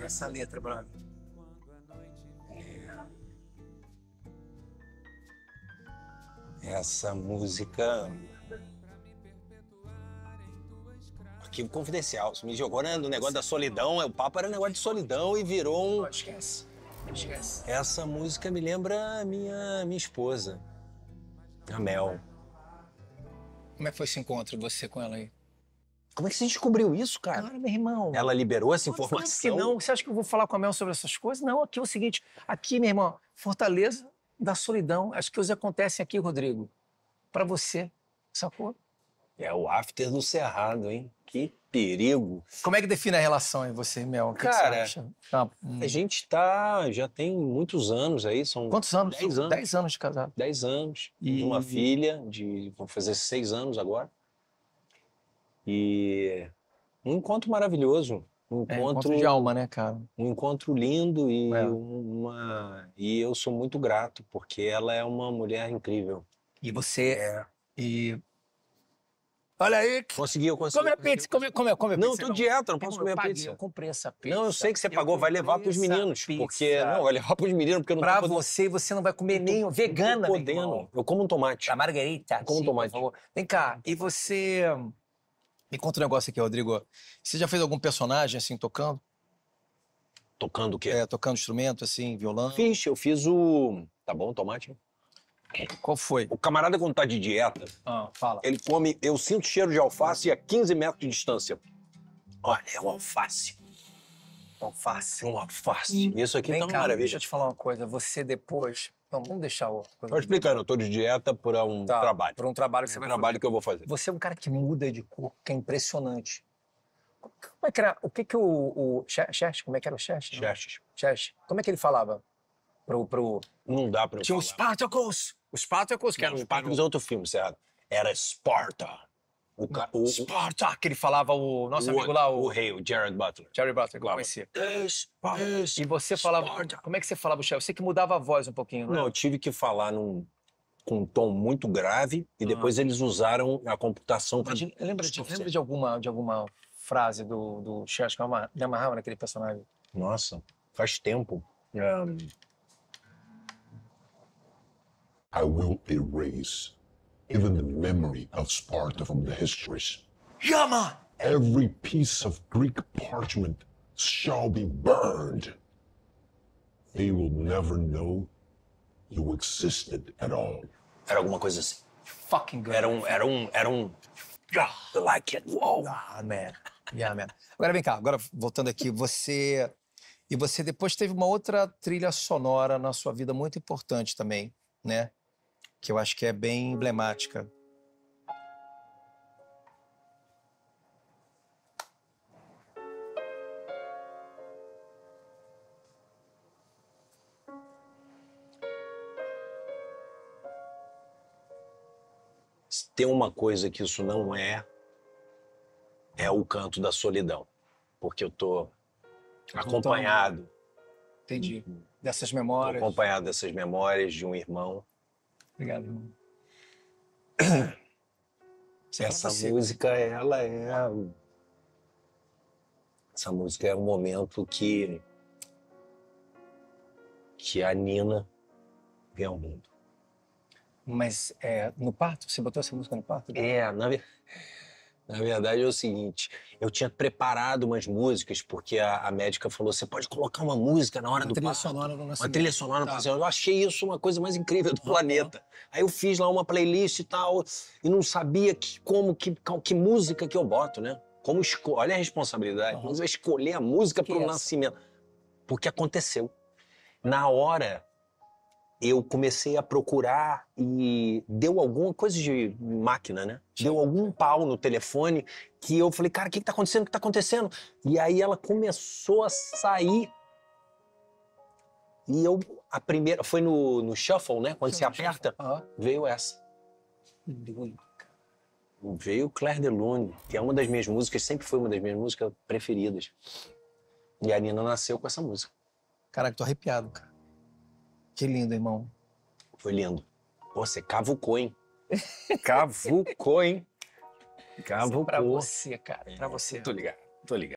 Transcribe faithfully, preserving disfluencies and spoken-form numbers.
essa letra, brother. Essa música... Arquivo confidencial. Você me jogou né, no negócio da solidão. O papo era um negócio de solidão e virou um... Não, esquece. Esquece. Essa música me lembra a minha, minha esposa, a Mel. Como é que foi esse encontro, você com ela aí? Como é que você descobriu isso, cara? Cara, meu irmão. Ela liberou essa Não, informação? que não. Você acha que eu vou falar com a Mel sobre essas coisas? Não, aqui é o seguinte. Aqui, meu irmão, Fortaleza da solidão. As coisas acontecem aqui, Rodrigo. Pra você, sacou? É o after do Cerrado, hein? Que perigo. Como é que define a relação aí, você e Mel? O que Cara, que você acha? Ah, hum. A gente tá... Já tem muitos anos aí, são... Quantos anos? Dez anos. Dez anos de casado. Dez anos. E... Uma filha de... Vou fazer seis anos agora. E... Um encontro maravilhoso. Um encontro... É, encontro de alma, né, cara? Um encontro lindo e É. uma... E eu sou muito grato, porque ela é uma mulher incrível. E você... É. E... Olha aí. Consegui, eu consegui. Come a pizza, come, come, come a Não, pizza. tô dieta, não posso Eu comer a paguei, pizza. Eu comprei essa pizza. Não, eu sei que você Eu pagou, vai levar pros comprei essa meninos. pizza. Porque, não, vai levar pros meninos, porque eu não Pra tô podendo. você, você não vai comer nem vegana, Tô meu irmão. podendo. Eu como um tomate. A margarita. Como sim, tomate. por favor. Vem cá, e você... Me conta um negócio aqui, Rodrigo. Você já fez algum personagem, assim, tocando? Tocando o quê? É, tocando instrumento, assim, violão? Fiz, eu fiz o... Tá bom, tomate? Qual foi? O camarada, quando tá de dieta, Ah, fala. ele come... Eu sinto cheiro de alface a quinze metros de distância. Olha, é um alface. Alface. Um alface. Isso aqui Vem tá uma cá, maravilha. deixa eu te falar uma coisa. Você depois... Não, vamos deixar o... Tô explicando, eu tô de dieta por um Tá, trabalho. por um trabalho que você Um vai trabalho que eu vou fazer. Você é um cara que muda de cor, que é impressionante. Como é que era... O que que o... o Chest, como é que era o Chest? Chestes. Chest. Como é que ele falava? Pro... pro... Não dá pra eu Tinha o falar. Spartacus. O Spartacus, que Não, era o o... Spartacus é outro filme, certo? Era Sparta. O, ca... o, Sparta, que ele falava o nosso o, amigo lá, o... o rei, o Jared Butler. Jerry Butler, que eu Falava, conhecia. Sparta, E você falava... Sparta. Como é que você falava o Chest? Você que mudava a voz um pouquinho, Não, não eu é? tive que falar num, com um tom muito grave e depois eles usaram a computação para... Mas Lembra de, lembra de alguma, de alguma frase do, do Chest que eu ama- me amarrava naquele personagem? Nossa, faz tempo. Um, I will erase even the memory of Sparta from the histories. Yama! Every piece of Greek parchment shall be burned. They will never know you existed at all. era alguma coisa assim. Fucking good. Era um... Era um, era um ah, I like it. Wow. Ah, man. Yeah, man. Agora vem cá, agora voltando aqui, você... E você depois teve uma outra trilha sonora na sua vida muito importante também, né? Que eu acho que é bem emblemática. Se tem uma coisa que isso não é, é o canto da solidão. Porque eu tô acompanhado, Entendi. Dessas tô memórias. acompanhado dessas memórias de um irmão. Obrigado, irmão. Isso é pra Essa você. música, ela é... Essa música é um momento que... que a Nina vem ao mundo. Mas é, no parto? Você botou essa música no parto? É, na, ve- na verdade é o seguinte, eu tinha preparado umas músicas, porque a, a médica falou, você pode colocar uma música na hora Uma do trilha parto. sonora do Uma nascimento. trilha sonora no Tá. parto. Eu achei isso uma coisa mais incrível do planeta. Aí eu fiz lá uma playlist e tal, e não sabia que, como, que, qual- que música que eu boto, né? Como esco... Olha a responsabilidade, Aham. mas eu escolher a música Que pro é essa? nascimento. Porque aconteceu. Na hora, eu comecei a procurar e deu alguma coisa de máquina, né? Deu algum pau no telefone que eu falei, cara, o que que tá acontecendo? O que tá acontecendo? E aí ela começou a sair. E eu, a primeira, foi no, no shuffle, né? Quando você aperta, Aham. veio essa. Veio Claire de Lune, que é uma das minhas músicas, sempre foi uma das minhas músicas preferidas. E a Nina nasceu com essa música. Caraca, tô arrepiado, cara. Que lindo, irmão. Foi lindo. Pô, você cavucou, hein? Cavucou, hein? Pra Cavucou. você, cara. Pra você. Tô ligado, tô ligado.